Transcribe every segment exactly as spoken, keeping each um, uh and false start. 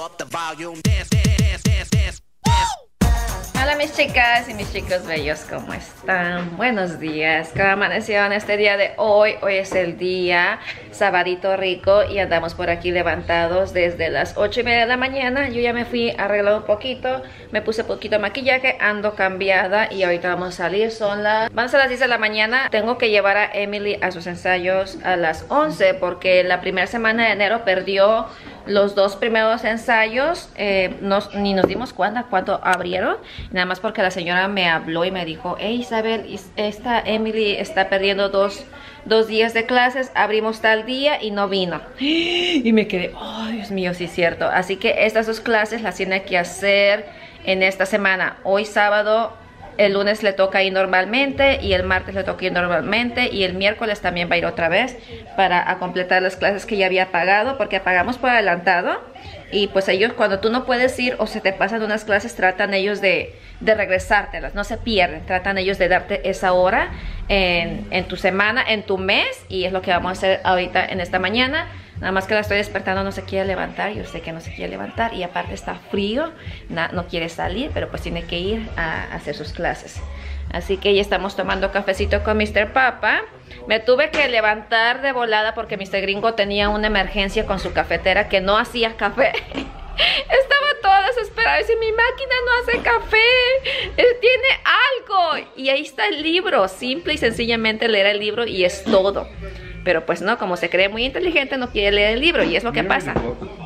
Hola mis chicas y mis chicos bellos, ¿cómo están? Buenos días, ¿cómo amanecieron este día de hoy? Hoy es el día sabadito rico y andamos por aquí levantados desde las ocho y media de la mañana. Yo ya me fui a arreglar un poquito, me puse poquito de maquillaje, ando cambiada y ahorita vamos a salir. Son las, van a ser las diez de la mañana. Tengo que llevar a Emily a sus ensayos a las once porque la primera semana de enero perdió los dos primeros ensayos, eh, nos, ni nos dimos cuenta cuánto abrieron, nada más porque la señora me habló y me dijo: hey Isabel, esta Emily está perdiendo dos, dos días de clases, abrimos tal día y no vino. Y me quedé, oh Dios mío, sí es cierto. Así que estas dos clases las tiene que hacer en esta semana. Hoy sábado, el lunes le toca ir normalmente y el martes le toca ir normalmente y el miércoles también va a ir otra vez para a completar las clases que ya había pagado, porque pagamos por adelantado y pues ellos, cuando tú no puedes ir o se te pasan unas clases, tratan ellos de, de regresártelas, no se pierden, tratan ellos de darte esa hora en, en tu semana, en tu mes, y es lo que vamos a hacer ahorita en esta mañana. Nada más que la estoy despertando, no se quiere levantar. Yo sé que no se quiere levantar y aparte está frío, no, no quiere salir, pero pues tiene que ir a, a hacer sus clases. Así que ya estamos tomando cafecito con mister Papa. Me tuve que levantar de volada porque mister Gringo tenía una emergencia con su cafetera que no hacía café. Estaba toda desesperada. Dice: mi máquina no hace café, eh, tiene algo. Y ahí está el libro. Simple y sencillamente leer el libro y es todo. Pero pues no, como se cree muy inteligente, no quiere leer el libro y es lo que pasa.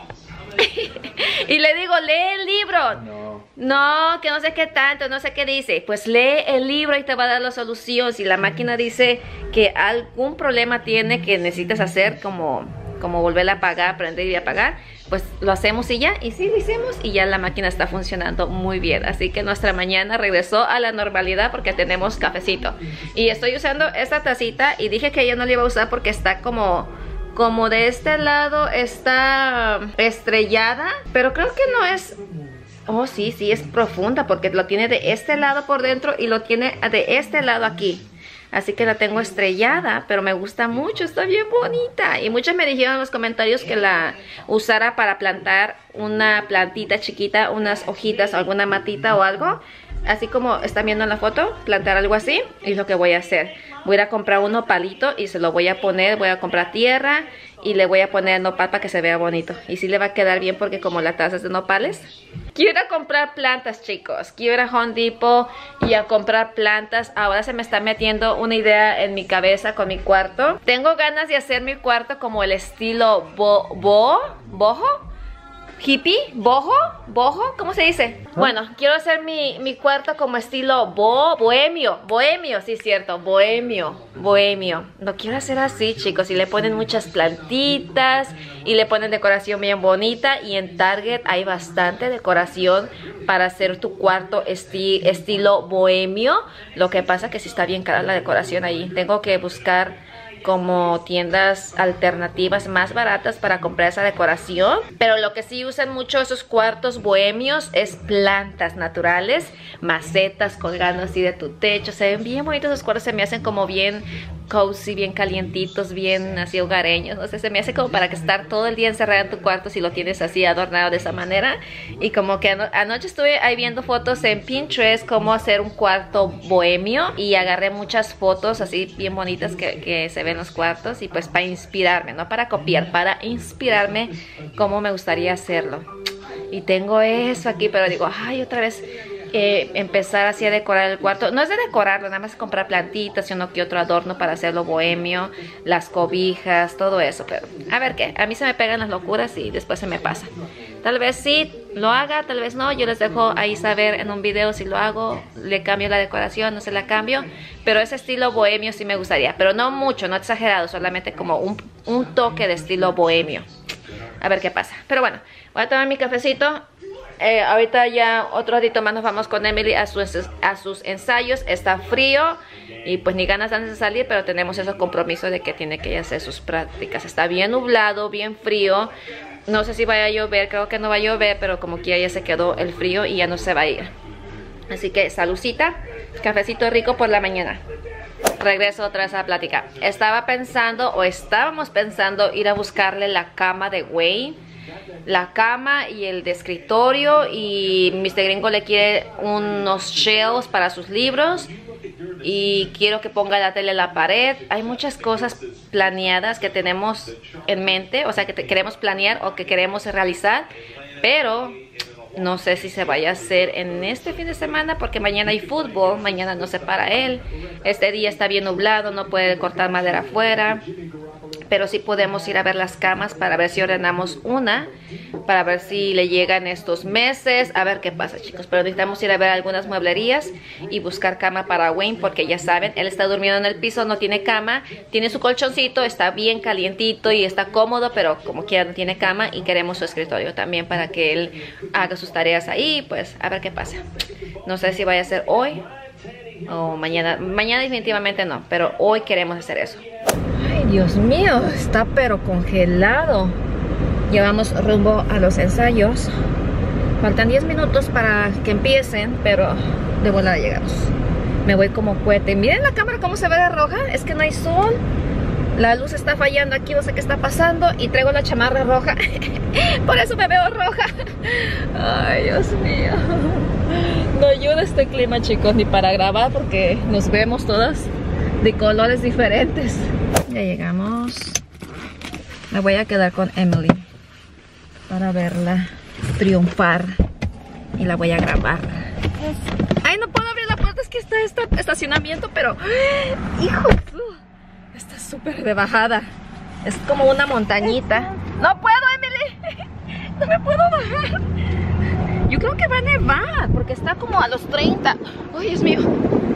Y le digo: lee el libro. No. No, que no sé qué tanto, no sé qué dice. Pues lee el libro y te va a dar la solución. Si la máquina dice que algún problema tiene que necesitas hacer, como, como volverla a apagar, prender y apagar, pues lo hacemos y ya. Y sí, lo hicimos y ya la máquina está funcionando muy bien. Así que nuestra mañana regresó a la normalidad porque tenemos cafecito. Y estoy usando esta tacita y dije que ella no la iba a usar porque está como... como de este lado está estrellada, pero creo que no es... Oh, sí, sí, es profunda porque lo tiene de este lado por dentro y lo tiene de este lado aquí. Así que la tengo estrellada, pero me gusta mucho, está bien bonita. Y muchos me dijeron en los comentarios que la usara para plantar una plantita chiquita, unas hojitas, alguna matita o algo. Así como están viendo en la foto, plantar algo así, es lo que voy a hacer. Voy a ir a comprar un nopalito y se lo voy a poner, voy a comprar tierra y le voy a poner nopal para que se vea bonito. Y sí le va a quedar bien porque como la taza es de nopales. Quiero ir a comprar plantas, chicos. Quiero ir a Home Depot y a comprar plantas. Ahora se me está metiendo una idea en mi cabeza con mi cuarto. Tengo ganas de hacer mi cuarto como el estilo bo, bo, boho. Hippie, boho, boho, ¿cómo se dice? ¿Ah? Bueno, quiero hacer mi, mi cuarto como estilo bo, bohemio, bohemio, sí es cierto, bohemio, bohemio. Lo quiero hacer así, chicos, y le ponen muchas plantitas y le ponen decoración bien bonita. Y en Target hay bastante decoración para hacer tu cuarto esti estilo bohemio. Lo que pasa que sí está bien cara la decoración ahí. Tengo que buscar como tiendas alternativas más baratas para comprar esa decoración. Pero lo que sí usan mucho esos cuartos bohemios es plantas naturales, macetas colgando así de tu techo. Se ven bien bonitos esos cuartos, se me hacen como bien cozy, bien calientitos, bien así hogareños. No sé, se me hace como para que estar todo el día encerrada en tu cuarto si lo tienes así adornado de esa manera. Y como que ano anoche estuve ahí viendo fotos en Pinterest cómo hacer un cuarto bohemio y agarré muchas fotos así bien bonitas que, que se ven en los cuartos, y pues para inspirarme, no para copiar, para inspirarme cómo me gustaría hacerlo. Y tengo eso aquí, pero digo, ay, otra vez eh, empezar así a decorar el cuarto. No es de decorarlo, nada más comprar plantitas y uno que otro adorno para hacerlo bohemio, las cobijas, todo eso. Pero a ver qué, a mí se me pegan las locuras y después se me pasa. Tal vez sí lo haga, tal vez no. Yo les dejo ahí saber en un video si lo hago, le cambio la decoración, no se la cambio. Pero ese estilo bohemio sí me gustaría, pero no mucho, no exagerado, solamente como un, un toque de estilo bohemio. A ver qué pasa. Pero bueno, voy a tomar mi cafecito. Eh, ahorita ya otro ratito más nos vamos con Emily a sus, a sus ensayos. Está frío y pues ni ganas dan de salir, pero tenemos ese compromiso de que tiene que hacer sus prácticas. Está bien nublado, bien frío. No sé si vaya a llover, creo que no va a llover, pero como que ya se quedó el frío y ya no se va a ir. Así que saludcita, cafecito rico por la mañana. Regreso otra vez a la plática. Estaba pensando, o estábamos pensando, ir a buscarle la cama de Wayne la cama y el de escritorio, y mister Gringo le quiere unos shelves para sus libros, y quiero que ponga la tele en la pared. Hay muchas cosas planeadas que tenemos en mente, o sea, que te queremos planear o que queremos realizar, pero no sé si se vaya a hacer en este fin de semana porque mañana hay fútbol, mañana no se para él, este día está bien nublado, no puede cortar madera afuera. Pero sí podemos ir a ver las camas para ver si ordenamos una, para ver si le llegan estos meses, a ver qué pasa, chicos. Pero necesitamos ir a ver algunas mueblerías y buscar cama para Wayne, porque ya saben, él está durmiendo en el piso, no tiene cama, tiene su colchoncito, está bien calientito y está cómodo, pero como quiera no tiene cama, y queremos su escritorio también para que él haga sus tareas ahí. Pues a ver qué pasa. No sé si vaya a ser hoy o mañana. Mañana definitivamente no, pero hoy queremos hacer eso. Ay, Dios mío, está pero congelado. Llevamos rumbo a los ensayos. Faltan diez minutos para que empiecen, pero de volada llegamos. Me voy como cohete. Miren la cámara cómo se ve de roja. Es que no hay sol. La luz está fallando aquí, no sé qué está pasando. Y traigo la chamarra roja. Por eso me veo roja. Ay, Dios mío. No ayuda este clima, chicos, ni para grabar, porque nos vemos todas de colores diferentes. Ya llegamos. Me voy a quedar con Emily para verla triunfar y la voy a grabar. Ay, no puedo abrir la puerta, es que está este estacionamiento, pero hijo, está súper de bajada. Es como una montañita. No puedo, Emily. No me puedo bajar. Yo creo que va a nevar porque está como a los treinta. Ay, Dios mío.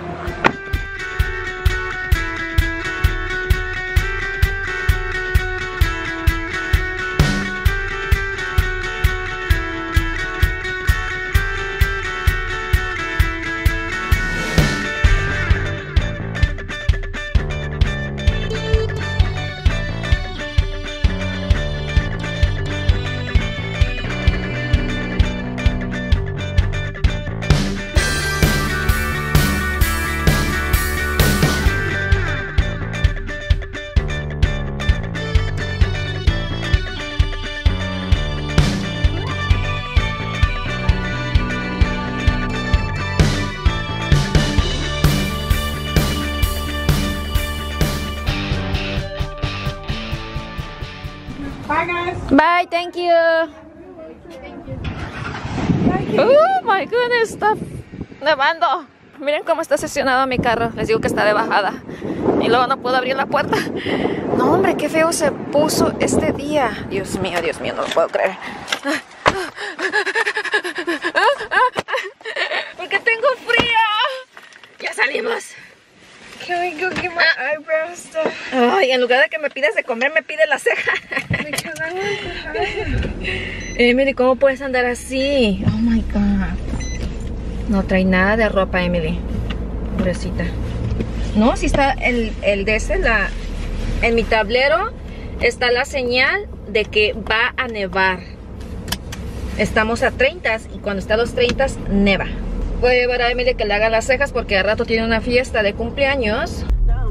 Bye, thank you. Oh my goodness, está nevando. Miren cómo está estacionado mi carro. Les digo que está de bajada. Y luego no puedo abrir la puerta. No, hombre, qué feo se puso este día. Dios mío, Dios mío, no lo puedo creer. Porque tengo frío. Ya salimos. Can we go get my eyebrow stuff? Ay, en lugar de que me pides de comer, me pide la ceja. Because I want to hide. Emily, ¿cómo puedes andar así? Oh my God. No trae nada de ropa, Emily. Pobrecita. No, si está el, el de ese, la, en mi tablero está la señal de que va a nevar. Estamos a treinta y cuando está a los treinta, neva. Voy a llevar a Emily que le haga las cejas porque al rato tiene una fiesta de cumpleaños.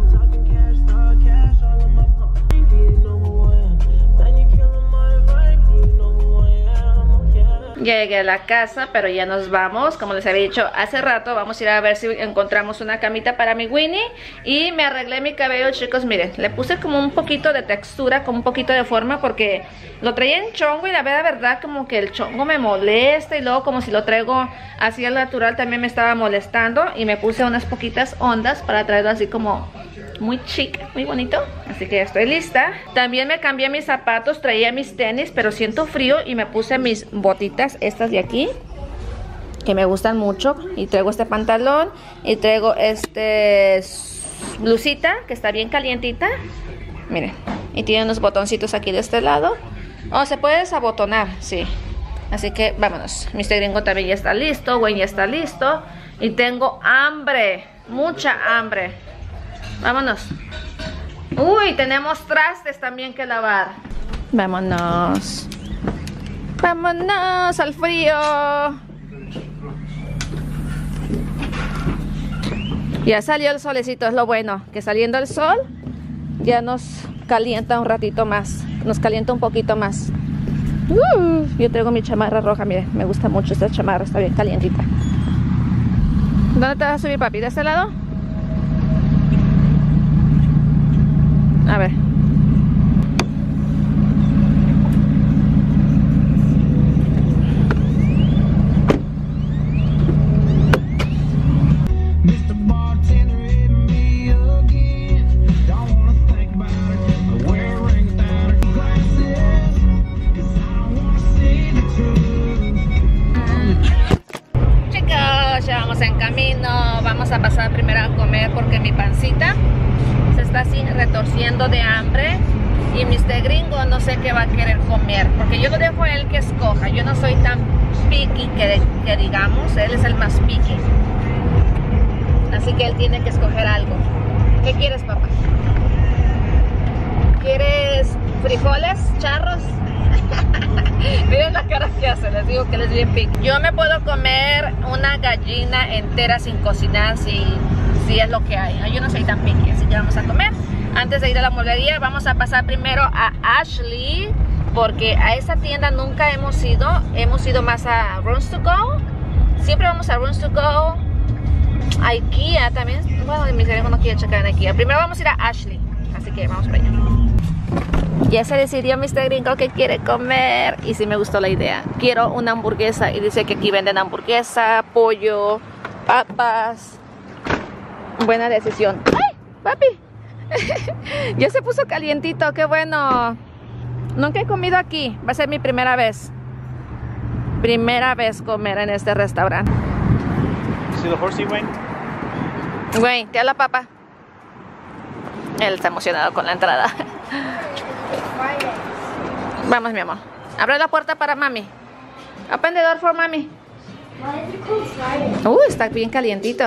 Ya llegué a la casa, pero ya nos vamos. Como les había dicho hace rato, vamos a ir a ver si encontramos una camita para mi Winnie. Y me arreglé mi cabello, chicos, miren. Le puse como un poquito de textura, como un poquito de forma, porque lo traía en chongo y la verdad como que el chongo me molesta. Y luego como si lo traigo así al natural también me estaba molestando. Y me puse unas poquitas ondas para traerlo así como muy chic, muy bonito. Así que ya estoy lista. También me cambié mis zapatos, traía mis tenis, pero siento frío y me puse mis botitas, estas de aquí, que me gustan mucho. Y traigo este pantalón y traigo este blusita, que está bien calientita. Miren, y tiene unos botoncitos aquí de este lado. Oh, se puede desabotonar, sí. Así que vámonos. mister Gringo también ya está listo, Wayne ya está listo. Y tengo hambre, mucha hambre. Vámonos. Uy, tenemos trastes también que lavar. Vámonos. Vámonos al frío. Ya salió el solecito, es lo bueno. Que saliendo el sol ya nos calienta un ratito más. Nos calienta un poquito más. Uh, yo traigo mi chamarra roja, mire, me gusta mucho esta chamarra, está bien calientita. ¿Dónde te vas a subir, papi? ¿De este lado? A ver. En camino, vamos a pasar primero a comer porque mi pancita se está así retorciendo de hambre y mister Gringo no sé qué va a querer comer porque yo lo dejo a él que escoja. Yo no soy tan picky que, que digamos, él es el más picky, así que él tiene que escoger algo. ¿Qué quieres, papá? ¿Quieres frijoles, charros? Miren la cara que hace, les digo que él es bien picky. Yo me puedo comer una gallina entera sin cocinar si, si es lo que hay. Yo no soy tan picky, así que vamos a comer. Antes de ir a la mueblería vamos a pasar primero a Ashley, porque a esa tienda nunca hemos ido. Hemos ido más a Rooms to Go. Siempre vamos a Rooms to Go. A IKEA también. Bueno, mi hijo no quiere checar en IKEA. Primero vamos a ir a Ashley, así que vamos para allá. Ya se decidió mister Gringo que quiere comer y sí me gustó la idea. Quiero una hamburguesa y dice que aquí venden hamburguesa, pollo, papas. Buena decisión. ¡Ay, papi! Ya se puso calientito, qué bueno. Nunca he comido aquí, va a ser mi primera vez. Primera vez comer en este restaurante. See the horsey, Wayne? Wayne, te habla papá. Él está emocionado con la entrada. Vamos, mi amor. Abre la puerta para mami. Open the door for mami. Uh, está bien calientito.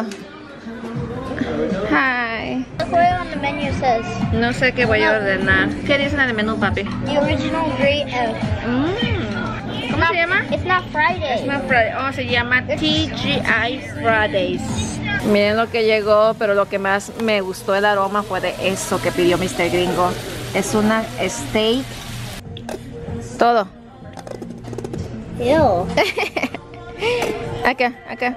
Hi. Look what on the menu says. No sé qué voy a ordenar. ¿Qué dice en el menú, papi? The original great egg. Mm. ¿Cómo se llama? It's not Friday. It's not Friday. Oh, se llama T G I Fridays. Miren lo que llegó, pero lo que más me gustó el aroma fue de eso que pidió mister Gringo. Es una steak. Todo. Ew. Acá, acá.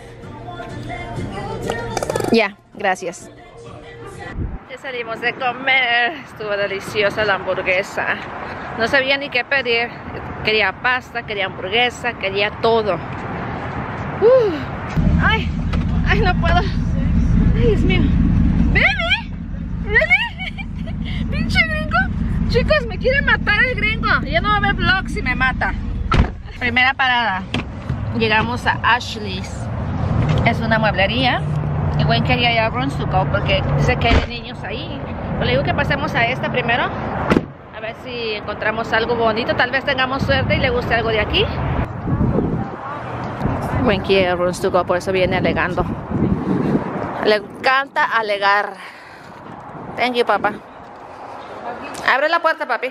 Ya, gracias. Ya salimos de comer. Estuvo deliciosa la hamburguesa. No sabía ni qué pedir. Quería pasta, quería hamburguesa, quería todo. Uh. Ay, ay, no puedo. Ay, Dios mío. Baby, really? Pinche gringo. Chicos, me quiere matar el gringo. Ya no va a ver vlog si me mata. Primera parada. Llegamos a Ashley's. Es una mueblería. Y Wayne quería ir a Rooms to Go porque dice que hay niños ahí. Pero le digo que pasemos a esta primero. A ver si encontramos algo bonito. Tal vez tengamos suerte y le guste algo de aquí. Wayne quiere Rooms to Go, por eso viene alegando. Le encanta alegar. Thank you, papá. Abre la puerta, papi.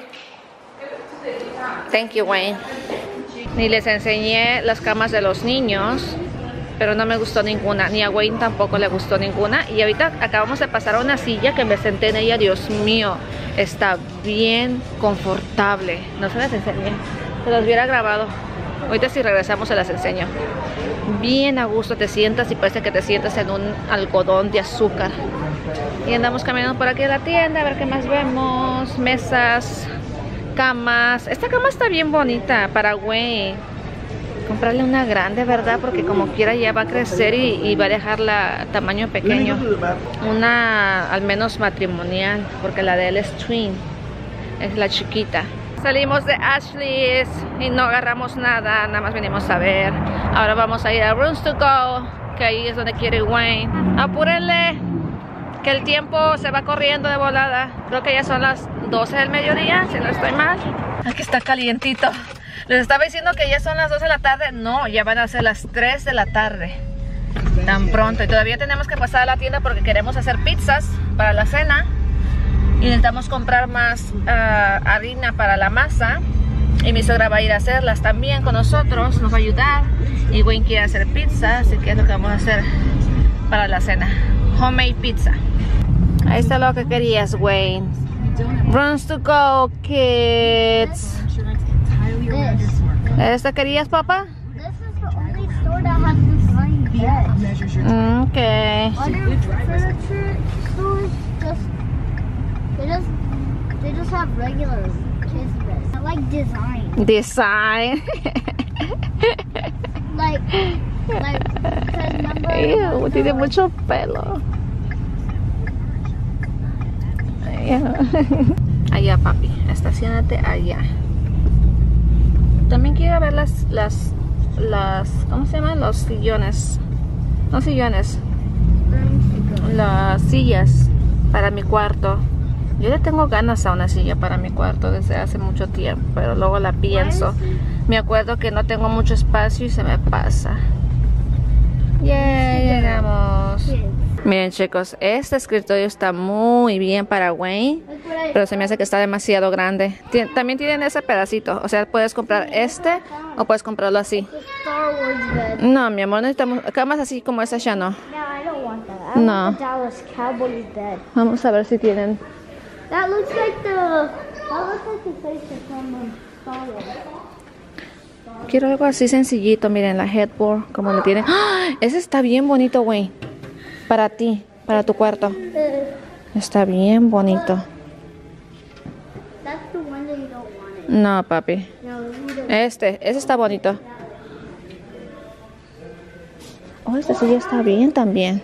Thank you, Wayne. Ni les enseñé las camas de los niños, pero no me gustó ninguna. Ni a Wayne tampoco le gustó ninguna. Y ahorita acabamos de pasar a una silla que me senté en ella. Dios mío, está bien confortable. No se las enseñé. Se las hubiera grabado. Ahorita si regresamos se las enseño. Bien a gusto te sientas y parece que te sientas en un algodón de azúcar. Y andamos caminando por aquí a la tienda a ver qué más vemos. Mesas, camas. Esta cama está bien bonita para Wayne. Comprarle una grande, ¿verdad? Porque como quiera ya va a crecer y, y va a dejarla tamaño pequeño. Una al menos matrimonial, porque la de él es twin. Es la chiquita. Salimos de Ashley's y no agarramos nada, nada más venimos a ver. Ahora vamos a ir a Rooms to Go, que ahí es donde quiere Wayne. Apúrenle, que el tiempo se va corriendo de volada. Creo que ya son las doce del mediodía, si no estoy mal. Aquí está calientito. Les estaba diciendo que ya son las doce de la tarde. No, ya van a ser las tres de la tarde. Tan pronto. Y todavía tenemos que pasar a la tienda porque queremos hacer pizzas para la cena. Y necesitamos comprar más uh, harina para la masa. Y mi suegra va a ir a hacerlas también con nosotros. Nos va a ayudar. Y Wayne quiere hacer pizza. Así que es lo que vamos a hacer para la cena. Homemade pizza. Ahí está lo que querías, Wayne. Rooms to Go, kids. ¿Esta querías, papá? This is the only store that has designed beds. Okay. Other furniture stores just they just they just have regular kids beds. I like design. Design. Like like because remember Ew, tiene mucho pelo. Ew. Allá, papi. Estacionate allá. También quiero ver las, las, las, ¿cómo se llaman? Los sillones. No sillones. Las sillas para mi cuarto. Yo le tengo ganas a una silla para mi cuarto desde hace mucho tiempo, pero luego la pienso. Me acuerdo que no tengo mucho espacio y se me pasa. Yeah, llegamos. Miren, chicos, este escritorio está muy bien para Wayne, pero se me hace que está demasiado grande. Tien- también tienen ese pedacito, o sea, puedes comprar este o puedes comprarlo así. Star Wars bed. No, mi amor, necesitamos camas así como esa ya no. No, I don't want that. I No. want the Dallas Cowboys bed. Vamos a ver si tienen. That looks like the that looks like the face from um, Star Wars. Quiero algo así sencillito, miren, la headboard, como le tienen. ¡Ah! Ese está bien bonito, Wayne. Para ti, para tu cuarto. Está bien bonito. That's the one that you don't want it. No, papi. No, you don't. Este, ese está bonito. Oh, este sí ya está bien también.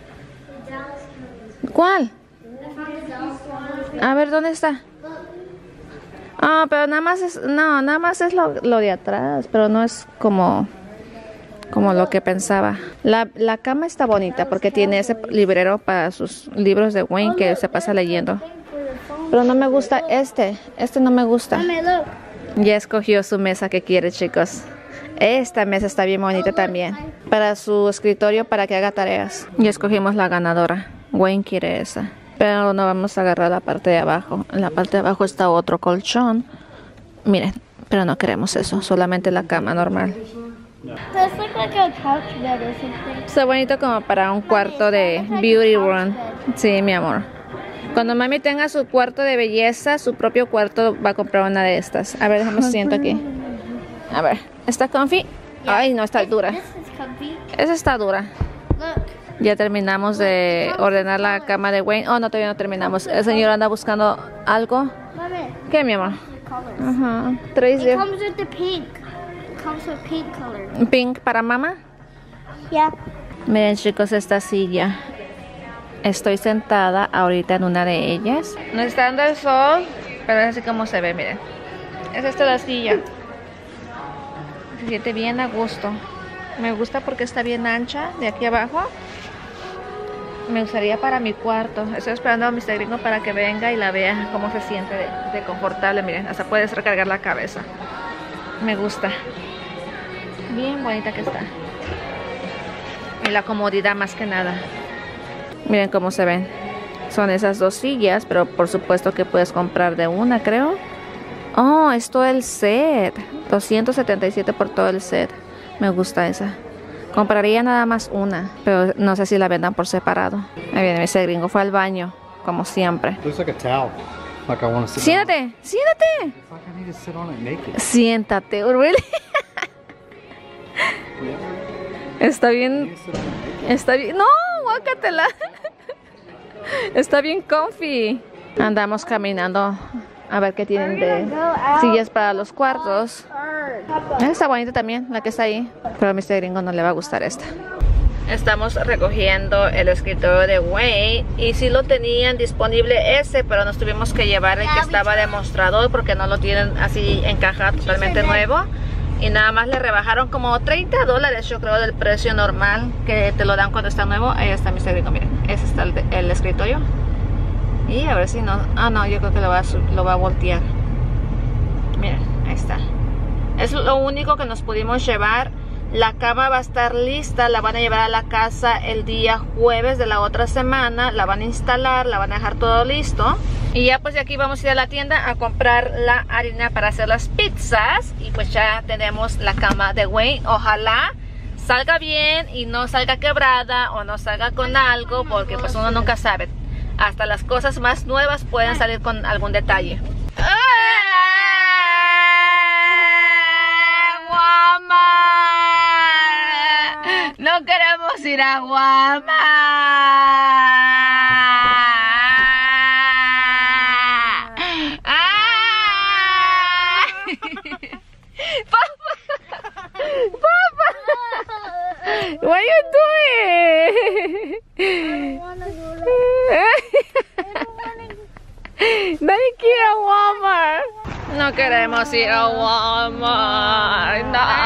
¿Cuál? A ver, ¿dónde está? Ah, pero nada más es, no, nada más es lo, lo de atrás, pero no es como, como lo que pensaba. La, la cama está bonita porque tiene ese librero para sus libros de Wayne que se pasa leyendo. Pero no me gusta este, este no me gusta. Mommy, look. Ya escogió su mesa que quiere, chicos. Esta mesa está bien bonita también. Para su escritorio, para que haga tareas. Ya escogimos la ganadora. Wayne quiere esa. Pero no vamos a agarrar la parte de abajo. En la parte de abajo está otro colchón. Miren, pero no queremos eso. Solamente la cama normal. This looks like a couch bed or something. Está bonito como para un cuarto de beauty room. Sí, mi amor. Cuando mami tenga su cuarto de belleza, su propio cuarto, va a comprar una de estas. A ver, déjame siento aquí. A ver, ¿está comfy? Ay, no, está dura. This is comfy. Esa está dura. Look. Ya terminamos de ordenar la cama de Wayne. Oh, no, todavía no terminamos. El señor anda buscando algo. Mommy, ¿Qué, mi amor? the colors. Ajá. Tres It de comes with the pink. It comes with pink color. pink para mamá. Yeah. Miren, chicos, esta silla. Estoy sentada ahorita en una de ellas. No está dando el sol, pero es así como se ve, miren. Es esta la silla. Se siente bien a gusto. Me gusta porque está bien ancha de aquí abajo. Me usaría para mi cuarto. Estoy esperando a mister Gringo para que venga y la vea cómo se siente de, de confortable. Miren, hasta puedes recargar la cabeza. Me gusta. Bien bonita que está. Y la comodidad más que nada. Miren cómo se ven. Son esas dos sillas, pero por supuesto que puedes comprar de una, creo. Oh, es todo el set. doscientos setenta y siete por todo el set. Me gusta esa. Compraría nada más una, pero no sé si la vendan por separado. Ahí viene ese gringo, fue al baño, como siempre. Looks like a towel. Like I want to sit Siéntate, siéntate. on it. It's like I need to sit on it naked. Siéntate, really. Está bien, está bien. No, guácatela. Está bien comfy. Andamos caminando a ver qué tienen de sillas para los cuartos. Está bonita también la que está ahí, pero a mister Gringo no le va a gustar esta. Estamos recogiendo el escritorio de Wayne y sí lo tenían disponible ese, pero nos tuvimos que llevar el que estaba de mostrador porque no lo tienen así encajado totalmente nuevo. Y nada más le rebajaron como treinta dólares, yo creo, del precio normal que te lo dan cuando está nuevo. Ahí está mister Gringo, miren, ese está el, el escritorio. Y a ver si no, ah no, yo creo que lo va a, lo va a voltear. Miren, ahí está. Es lo único que nos pudimos llevar. La cama va a estar lista, la van a llevar a la casa el día jueves de la otra semana. La van a instalar, la van a dejar todo listo. Y ya pues de aquí vamos a ir a la tienda a comprar la harina para hacer las pizzas. Y pues ya tenemos la cama de Wayne. Ojalá salga bien y no salga quebrada o no salga con algo, porque pues uno nunca sabe. Hasta las cosas más nuevas pueden salir con algún detalle. ¡Ah! ir a Walmart. ¡Ah! Papa! Papa! What are you doing? I don't wanna go there. I don't wanna go. Nadie quiere a Walmart. No queremos ir a Walmart.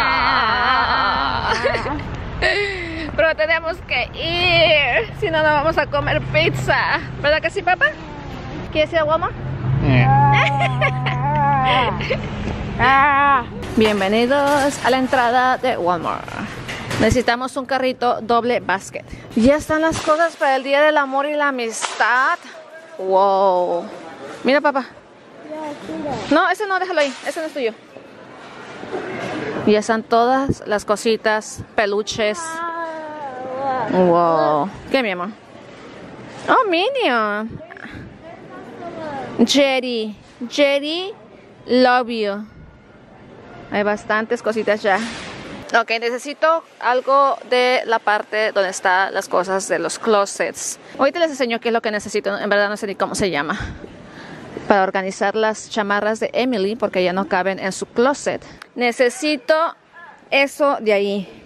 No. Pero tenemos que ir. Si no, no vamos a comer pizza. ¿Verdad que sí, papá? ¿Quieres ir a Walmart? Yeah. Bienvenidos a la entrada de Walmart. Necesitamos un carrito doble basket. Ya están las cosas para el Día del Amor y la Amistad. Wow. Mira, papá. No, ese no, déjalo ahí. Ese no es tuyo. Ya están todas las cositas, peluches. Wow. ¿Qué, mi amor? Oh, Minion. Jerry. Jerry, love you. Hay bastantes cositas ya. Ok, necesito algo de la parte donde están las cosas de los closets. Ahorita les enseño qué es lo que necesito. En verdad no sé ni cómo se llama. Para organizar las chamarras de Emily, porque ya no caben en su closet. Necesito eso de ahí.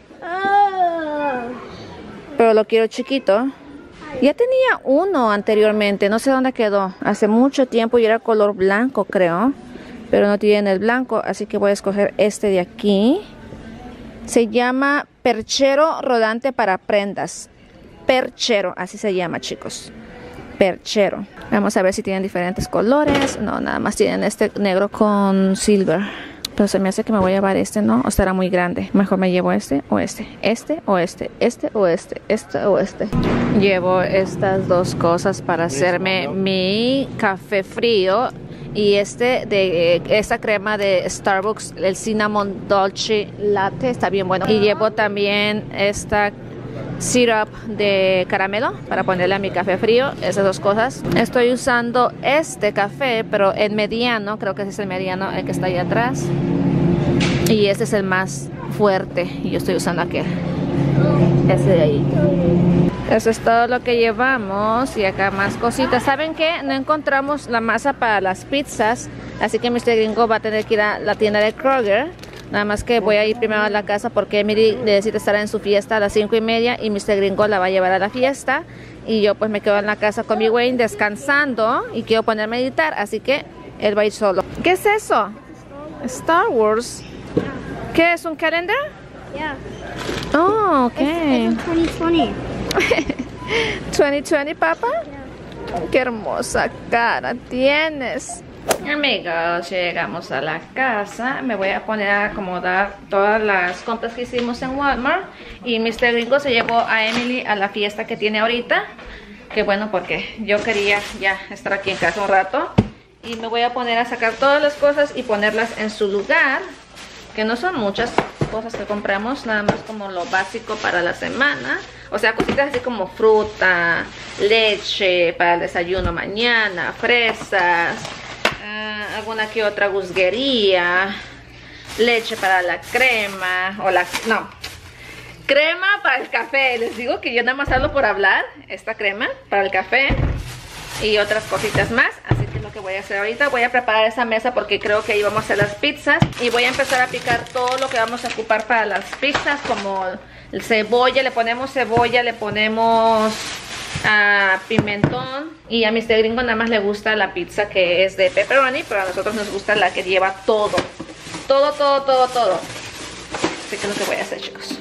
Pero lo quiero chiquito. Ya tenía uno anteriormente, no sé dónde quedó. Hace mucho tiempo y era color blanco, creo. Pero no tiene el blanco, así que voy a escoger este de aquí. Se llama perchero rodante para prendas. Perchero, así se llama, chicos. Perchero. Vamos a ver si tienen diferentes colores. No, nada más tienen este negro con silver. Pero se me hace que me voy a llevar este, ¿no? O estará muy grande. Mejor me llevo este o este. Este o este. Este o este. Este o este. Llevo estas dos cosas para hacerme mi café frío. Y este de eh, esta crema de Starbucks, el Cinnamon Dolce Latte, está bien bueno. Y llevo también esta syrup de caramelo para ponerle a mi café frío. Esas dos cosas. Estoy usando este café, pero en mediano. Creo que ese es el mediano, el que está ahí atrás. Y este es el más fuerte. Y yo estoy usando aquel. Ese de ahí. Eso es todo lo que llevamos. Y acá más cositas. ¿Saben qué? No encontramos la masa para las pizzas. Así que mister Gringo va a tener que ir a la tienda de Kroger. Nada más que voy a ir primero a la casa porque Emily necesita estar en su fiesta a las cinco y media. Y mister Gringo la va a llevar a la fiesta. Y yo pues me quedo en la casa con mi Wayne descansando. Y quiero ponerme a editar. Así que él va a ir solo. ¿Qué es eso? Star Wars. ¿Qué es? ¿Un calendar? Yeah. Oh, ok. It's, it's twenty twenty. ¿veinte veinte, papá? Yeah. Qué hermosa cara tienes. Amigos, llegamos a la casa. Me voy a poner a acomodar todas las compras que hicimos en Walmart. Y mister Gringo se llevó a Emily a la fiesta que tiene ahorita. Que bueno, porque yo quería ya estar aquí en casa un rato. Y me voy a poner a sacar todas las cosas y ponerlas en su lugar. Que no son muchas cosas que compramos, nada más como lo básico para la semana. O sea, cositas así como fruta, leche para el desayuno mañana, fresas, uh, alguna que otra gusguería, leche para la crema, o la... no, crema para el café. Les digo que yo nada más hablo por hablar. Esta crema para el café y otras cositas más. Así que lo que voy a hacer ahorita, voy a preparar esa mesa porque creo que ahí vamos a hacer las pizzas. Y voy a empezar a picar todo lo que vamos a ocupar para las pizzas, como el cebolla, le ponemos cebolla, le ponemos uh, pimentón. Y a mister Gringo nada más le gusta la pizza que es de pepperoni, pero a nosotros nos gusta la que lleva todo. Todo, todo, todo, todo. Así que es lo que voy a hacer, chicos.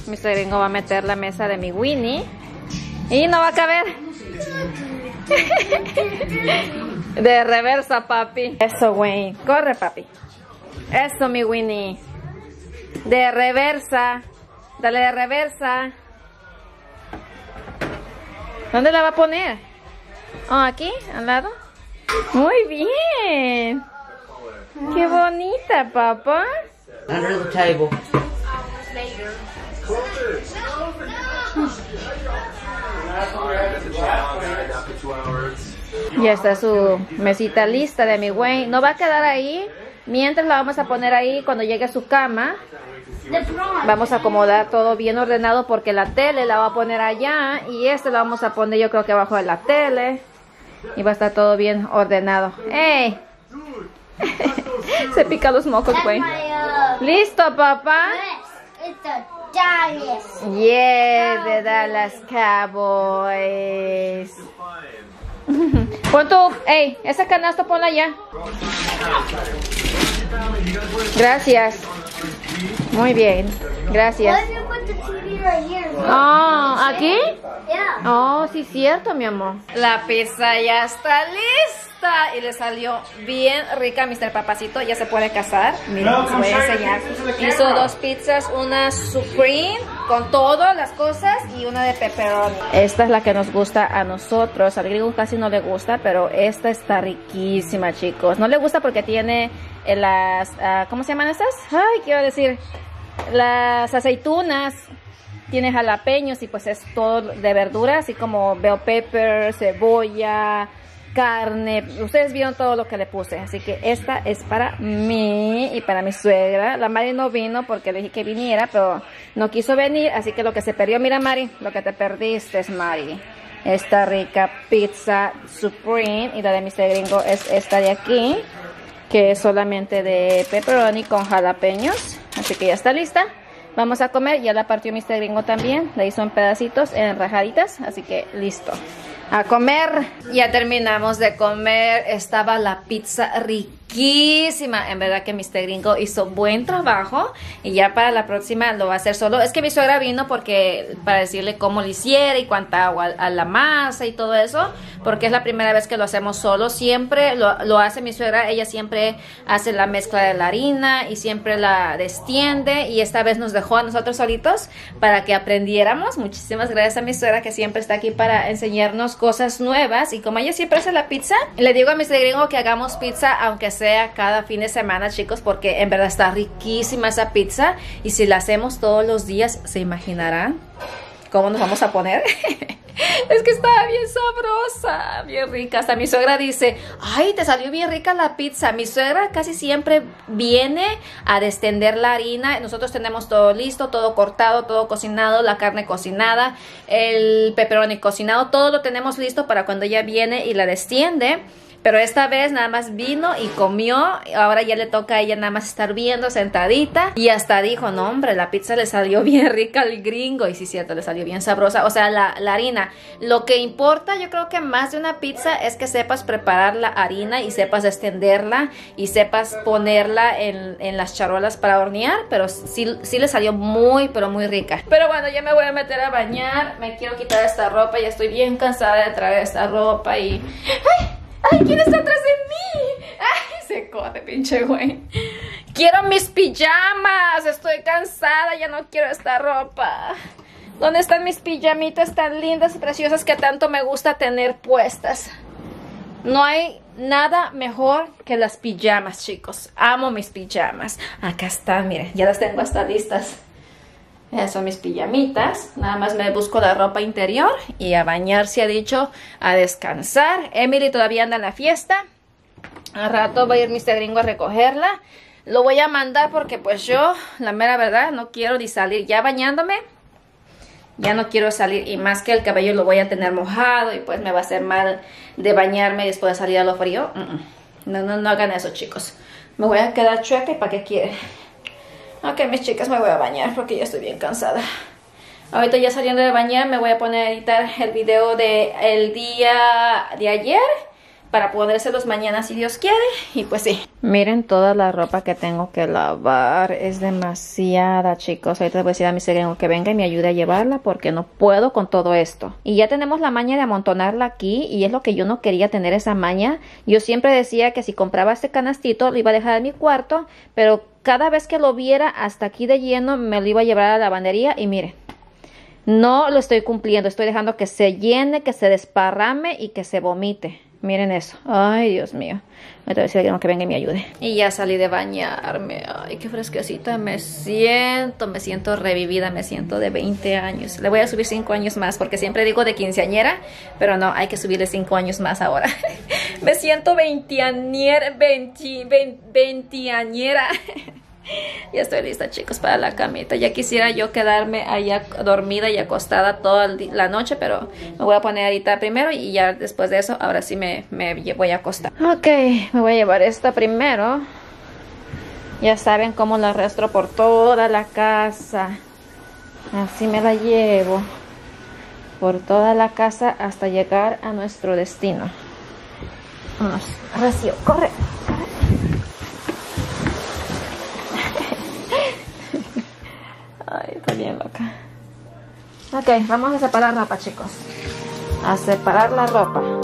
mister Gringo va a meter la mesa de mi Winnie. Y no va a caber. De reversa, papi. Eso, güey. Corre, papi. Eso, mi Winnie. De reversa. Dale de reversa. ¿Dónde la va a poner? Oh, aquí, al lado. Muy bien. Qué bonita, papá. Under the table. Ya está su mesita lista de mi güey. No va a quedar ahí. Mientras la vamos a poner ahí cuando llegue a su cama. Vamos a acomodar todo bien ordenado porque la tele la va a poner allá. Y este la vamos a poner yo creo que abajo de la tele. Y va a estar todo bien ordenado. ¡Ey! Se pica los mocos, güey. ¿Listo, papá? Yes, de Dallas Cowboys. Pon tu... ¡Ey! Esa canasta ponla allá. Gracias. Muy bien. Gracias. Oh, ¿aquí? Oh, sí, cierto, mi amor. La pizza ya está lista. Y le salió bien rica a mister Papacito. Ya se puede casar. Miren, les voy a enseñar. Hizo dos pizzas. Una Supreme con todas las cosas y una de pepperoni. Esta es la que nos gusta a nosotros. Al Gringo casi no le gusta, pero esta está riquísima, chicos. No le gusta porque tiene las... Uh, ¿cómo se llaman estas? Ay, quiero decir... Las aceitunas. Tiene jalapeños y pues es todo de verdura, así como bell pepper, cebolla, carne. Ustedes vieron todo lo que le puse, así que esta es para mí y para mi suegra. La Mari no vino porque le dije que viniera, pero no quiso venir, así que lo que se perdió, mira Mari, lo que te perdiste es Mari. Esta rica pizza Supreme, y la de mister Gringo es esta de aquí, que es solamente de pepperoni con jalapeños, así que ya está lista. Vamos a comer, ya la partió mister Gringo también, la hizo en pedacitos, en rajaditas, así que listo. A comer. Ya terminamos de comer, estaba la pizza riquísima. En verdad que mister Gringo hizo buen trabajo y ya para la próxima lo va a hacer solo. Es que mi suegra vino porque para decirle cómo lo hiciera y cuánta agua a la masa y todo eso, porque es la primera vez que lo hacemos solo. Siempre lo, lo hace mi suegra, ella siempre hace la mezcla de la harina y siempre la destiende, y esta vez nos dejó a nosotros solitos para que aprendiéramos. Muchísimas gracias a mi suegra que siempre está aquí para enseñarnos cosas nuevas, y como ella siempre hace la pizza, le digo a mister Gringo que hagamos pizza aunque sea cada fin de semana, chicos, porque en verdad está riquísima esa pizza, y si la hacemos todos los días, se imaginarán cómo nos vamos a poner. Es que está bien sabrosa, bien rica. Hasta mi suegra dice, ay, te salió bien rica la pizza. Mi suegra casi siempre viene a destender la harina. Nosotros tenemos todo listo, todo cortado, todo cocinado, la carne cocinada, el pepperoni cocinado, todo lo tenemos listo para cuando ella viene y la destiende. Pero esta vez nada más vino y comió. Ahora ya le toca a ella nada más estar viendo sentadita. Y hasta dijo, no hombre, la pizza le salió bien rica al Gringo. Y sí, cierto, le salió bien sabrosa. O sea, la, la harina. Lo que importa, yo creo que más de una pizza, es que sepas preparar la harina y sepas extenderla y sepas ponerla en, en las charolas para hornear. Pero sí, sí le salió muy, pero muy rica. Pero bueno, ya me voy a meter a bañar. Me quiero quitar esta ropa. Ya estoy bien cansada de traer esta ropa y... ¡ay! ¡Ay! ¿Quién está atrás de mí? ¡Ay! Se corre, pinche güey. Quiero mis pijamas. Estoy cansada. Ya no quiero esta ropa. ¿Dónde están mis pijamitas tan lindas y preciosas que tanto me gusta tener puestas? No hay nada mejor que las pijamas, chicos. Amo mis pijamas. Acá están, miren. Ya las tengo hasta listas. Esas son mis pijamitas. Nada más me busco la ropa interior y a bañar, se ha dicho, a descansar. Emily todavía anda en la fiesta. Al rato va a ir mister Gringo a recogerla. Lo voy a mandar porque pues yo, la mera verdad, no quiero ni salir. Ya bañándome, ya no quiero salir. Y más que el cabello lo voy a tener mojado y pues me va a hacer mal de bañarme y después de salir a lo frío. No, no, no hagan eso, chicos. Me voy a quedar chueca y ¿para qué quieren? Ok, mis chicas, me voy a bañar porque ya estoy bien cansada. Ahorita ya saliendo de bañar me voy a poner a editar el video de el día de ayer. para ponérselos mañana si Dios quiere. Y pues sí. Miren toda la ropa que tengo que lavar. Es demasiada, chicos. Ahorita les voy a decir a mi sereno que venga y me ayude a llevarla porque no puedo con todo esto. Y ya tenemos la maña de amontonarla aquí y es lo que yo no quería tener, esa maña. Yo siempre decía que si compraba este canastito lo iba a dejar en mi cuarto, pero cada vez que lo viera hasta aquí de lleno me lo iba a llevar a la lavandería y miren. No lo estoy cumpliendo. Estoy dejando que se llene, que se desparrame y que se vomite. Miren eso. Ay, Dios mío. Me tengo que decir que venga y me ayude. Y ya salí de bañarme. Ay, qué fresquecita me siento. Me siento revivida. Me siento de veinte años. Le voy a subir cinco años más porque siempre digo de quinceañera. Pero no, hay que subirle cinco años más ahora. Me siento veinteañera. Veinti, veinte, veinteañera. Ya estoy lista, chicos, para la camita. Ya quisiera yo quedarme allá dormida y acostada toda la noche, pero me voy a poner ahorita primero y ya después de eso, ahora sí me, me voy a acostar. Ok, me voy a llevar esta primero. Ya saben cómo la arrastro por toda la casa. Así me la llevo por toda la casa hasta llegar a nuestro destino. Vamos, Recio, corre. Ay, estoy bien loca. Ok, vamos a separar ropa, chicos. A separar la ropa.